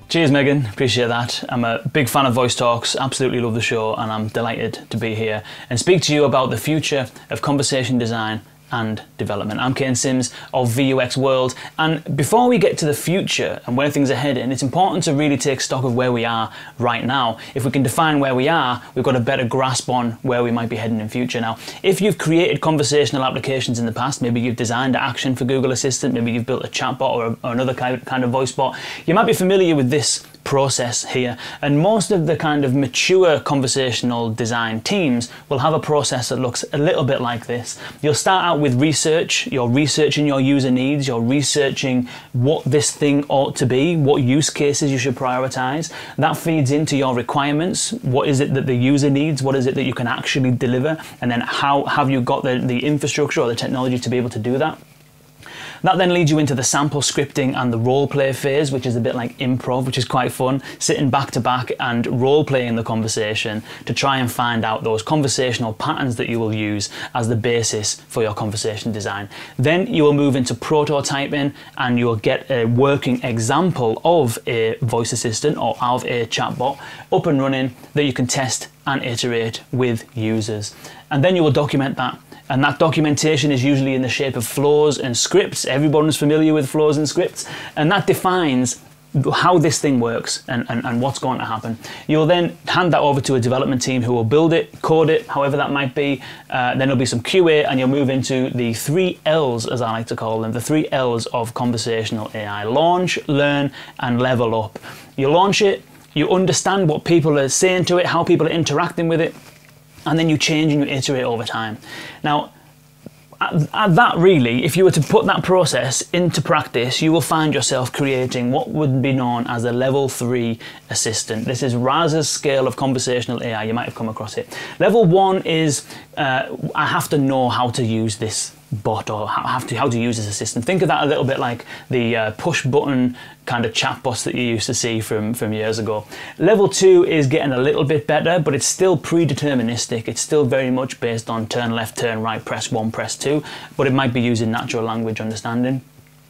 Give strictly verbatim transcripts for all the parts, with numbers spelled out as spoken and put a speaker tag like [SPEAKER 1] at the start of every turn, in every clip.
[SPEAKER 1] Cheers, Megan. Appreciate that. I'm a big fan of Voice Talks, absolutely love the show, and I'm delighted to be here and speak to you about the future of conversation design and development. I'm Kane Simms of V U X World, and before we get to the future and where things are heading, it's important to really take stock of where we are right now. If we can define where we are, we've got a better grasp on where we might be heading in future. Now, if you've created conversational applications in the past, maybe you've designed action for Google Assistant, maybe you've built a chatbot or, a, or another kind of voice bot, you might be familiar with this process here, and most of the kind of mature conversational design teams will have a process that looks a little bit like this. You'll start out with research. You're researching your user needs, you're researching what this thing ought to be, what use cases you should prioritize. That feeds into your requirements. What is it that the user needs? What is it that you can actually deliver? And then how have you got the, the infrastructure or the technology to be able to do that? That then leads you into the sample scripting and the role play phase, which is a bit like improv, which is quite fun, sitting back to back and role playing the conversation to try and find out those conversational patterns that you will use as the basis for your conversation design. Then you will move into prototyping, and you will get a working example of a voice assistant or of a chatbot up and running that you can test and iterate with users. And then you will document that. And that documentation is usually in the shape of flows and scripts. Everyone's familiar with flows and scripts, and that defines how this thing works and, and, and what's going to happen. You'll then hand that over to a development team who will build it, code it, however that might be. Uh, then there'll be some Q A, and you'll move into the three L's, as I like to call them, the three L's of conversational A I: launch, learn, and level up. You launch it, you understand what people are saying to it, how people are interacting with it, and then you change and you iterate over time. Now, at, at that really, if you were to put that process into practice, you will find yourself creating what would be known as a level three assistant. This is Raz's scale of conversational A I. You might have come across it. Level one is, uh, I have to know how to use this bot, or have to how to use this assistant. Think of that a little bit like the uh, push button kind of chatbots that you used to see from from years ago. Level two is getting a little bit better, but it's still predeterministic. It's still very much based on turn left, turn right, press one, press two, but it might be using natural language understanding.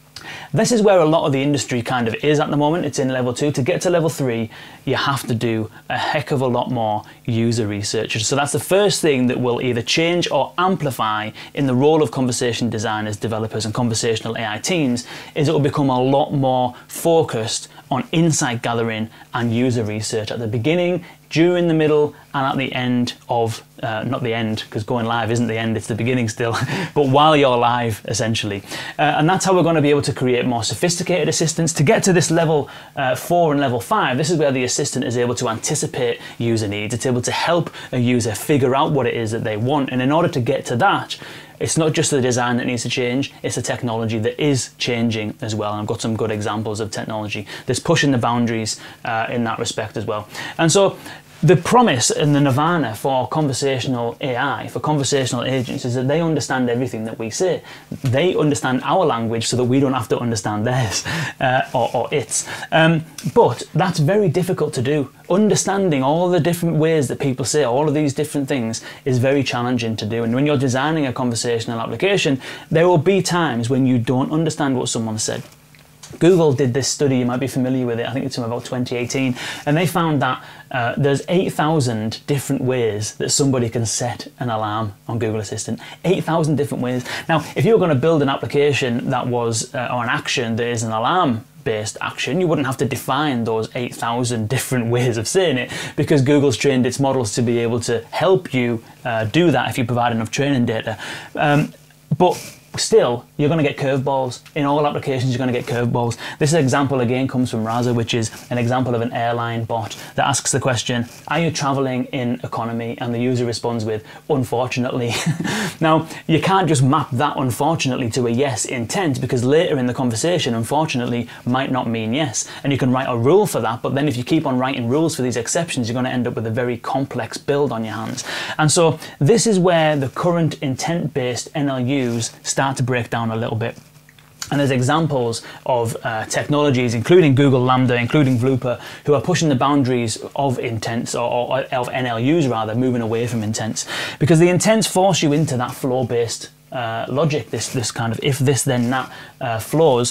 [SPEAKER 1] This is where a lot of the industry kind of is at the moment. It's in level two. To get to level three, you have to do a heck of a lot more user research. So that's the first thing that will either change or amplify in the role of conversation designers, developers, and conversational A I teams, is it will become a lot more focused on insight gathering and user research at the beginning, during the middle, and at the end of, uh, not the end, because going live isn't the end, it's the beginning still, but while you're live, essentially. Uh, and that's how we're going to be able to create more sophisticated assistants. To get to this level uh, four and level five, this is where the assistant is able to anticipate user needs. It's able to help a user figure out what it is that they want. And in order to get to that, it's not just the design that needs to change, it's the technology that is changing as well. And I've got some good examples of technology that's pushing the boundaries uh, in that respect as well. And so the promise and the nirvana for conversational A I, for conversational agents, is that they understand everything that we say. They understand our language so that we don't have to understand theirs uh, or, or its. Um, but that's very difficult to do. Understanding all the different ways that people say all of these different things is very challenging to do. And when you're designing a conversational application, there will be times when you don't understand what someone said. Google did this study, you might be familiar with it, I think it's from about twenty eighteen, and they found that uh, there's eight thousand different ways that somebody can set an alarm on Google Assistant. eight thousand different ways. Now, if you were going to build an application that was, uh, or an action that is an alarm based action, you wouldn't have to define those eight thousand different ways of saying it, because Google's trained its models to be able to help you uh, do that if you provide enough training data. Um, but still, you're going to get curveballs. In all applications, you're going to get curveballs. This example again comes from Raza, which is an example of an airline bot that asks the question, are you traveling in economy? And the user responds with, unfortunately. Now, you can't just map that unfortunately to a yes intent, because later in the conversation, unfortunately might not mean yes. And you can write a rule for that, but then if you keep on writing rules for these exceptions, you're going to end up with a very complex build on your hands. And so this is where the current intent-based N L Us start to break down a little bit. And there's examples of uh, technologies, including Google Lambda, including Vlooper, who are pushing the boundaries of intents, or, or of N L Us rather, moving away from intents. Because the intents force you into that flow-based uh, logic, this this kind of if this then that uh, flows.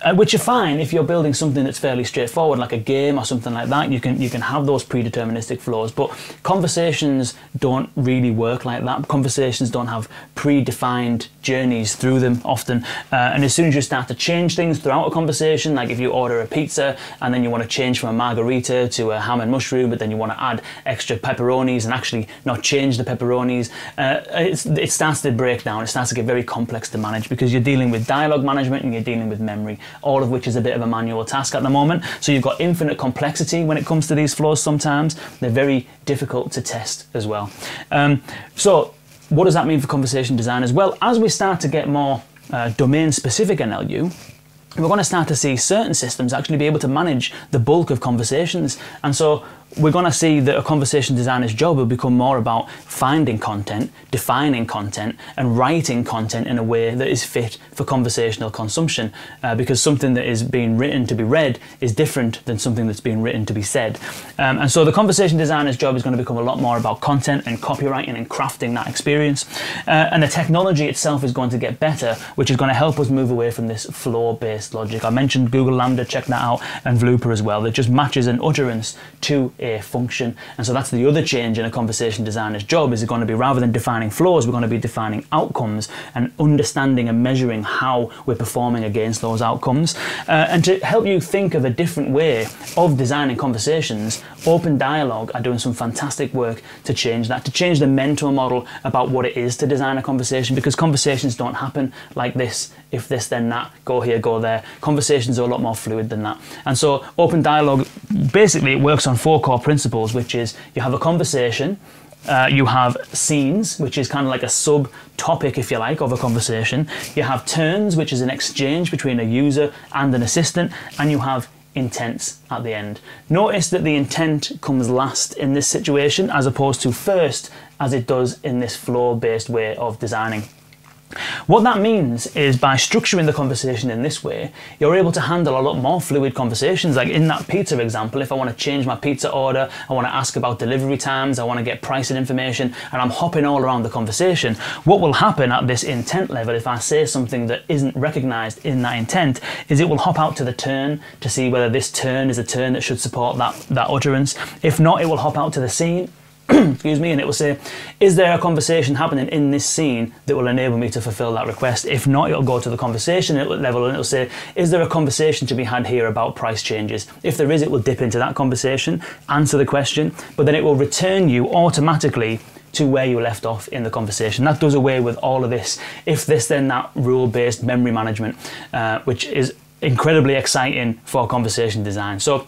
[SPEAKER 1] Uh, which are fine if you're building something that's fairly straightforward, like a game or something like that. You can you can have those predeterministic flows, but conversations don't really work like that. Conversations don't have predefined journeys through them often, uh, and as soon as you start to change things throughout a conversation, like if you order a pizza and then you want to change from a margarita to a ham and mushroom, but then you want to add extra pepperonis and actually not change the pepperonis, uh, it's, it starts to break down. It starts to get very complex to manage because you're dealing with dialogue management and you're dealing with memory, all of which is a bit of a manual task at the moment. So you've got infinite complexity when it comes to these flows sometimes. They're very difficult to test as well. Um, so what does that mean for conversation designers? Well, as we start to get more uh, domain-specific N L U, we're going to start to see certain systems actually be able to manage the bulk of conversations. And so we're going to see that a conversation designer's job will become more about finding content, defining content, and writing content in a way that is fit for conversational consumption, uh, because something that is being written to be read is different than something that's being written to be said. Um, and so the conversation designer's job is going to become a lot more about content and copywriting and crafting that experience. Uh, and the technology itself is going to get better, which is going to help us move away from this flow-based logic. I mentioned Google Lambda, check that out, and Vlooper as well. That just matches an utterance to a function. And so that's the other change in a conversation designer's job, is going to be, rather than defining flows, we're going to be defining outcomes and understanding and measuring how we're performing against those outcomes. Uh, and to help you think of a different way of designing conversations, Open Dialogue are doing some fantastic work to change that, to change the mental model about what it is to design a conversation, because conversations don't happen like this, if this then that, go here, go there. Conversations are a lot more fluid than that. And so Open Dialogue, basically it works on four core principles, which is you have a conversation, uh, you have scenes, which is kind of like a sub-topic, if you like, of a conversation. You have turns, which is an exchange between a user and an assistant, and you have intents at the end. Notice that the intent comes last in this situation as opposed to first, as it does in this flow-based way of designing. What that means is, by structuring the conversation in this way, you're able to handle a lot more fluid conversations. Like in that pizza example, if I want to change my pizza order, I want to ask about delivery times, I want to get pricing information, and I'm hopping all around the conversation, what will happen at this intent level, if I say something that isn't recognized in that intent, is it will hop out to the turn to see whether this turn is a turn that should support that, that utterance. If not, it will hop out to the scene, excuse me, and it will say, is there a conversation happening in this scene that will enable me to fulfill that request? If not, it'll go to the conversation level and it'll say, is there a conversation to be had here about price changes? If there is, it will dip into that conversation, answer the question, but then it will return you automatically to where you left off in the conversation. That does away with all of this if this then that rule-based memory management, uh, which is incredibly exciting for conversation design. So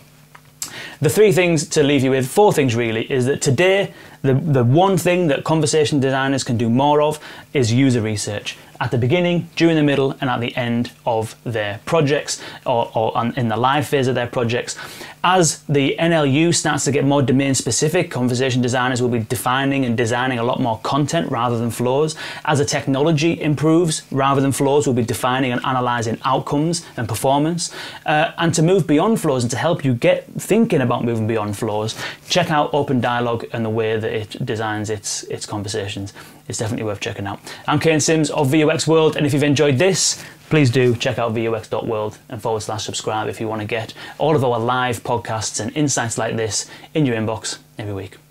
[SPEAKER 1] the three things to leave you with, four things really, is that today the, the one thing that conversation designers can do more of is user research. At the beginning, during the middle, and at the end of their projects, or, or on, in the live phase of their projects. As the N L U starts to get more domain specific, conversation designers will be defining and designing a lot more content rather than flows. As the technology improves, rather than flows, we'll be defining and analyzing outcomes and performance. Uh, and to move beyond flows and to help you get thinking about moving beyond flows, check out Open Dialogue and the way that it designs its, its conversations. It's definitely worth checking out. I'm Kane Simms of V U X World, and if you've enjoyed this, please do check out V U X dot world and forward slash subscribe if you want to get all of our live podcasts and insights like this in your inbox every week.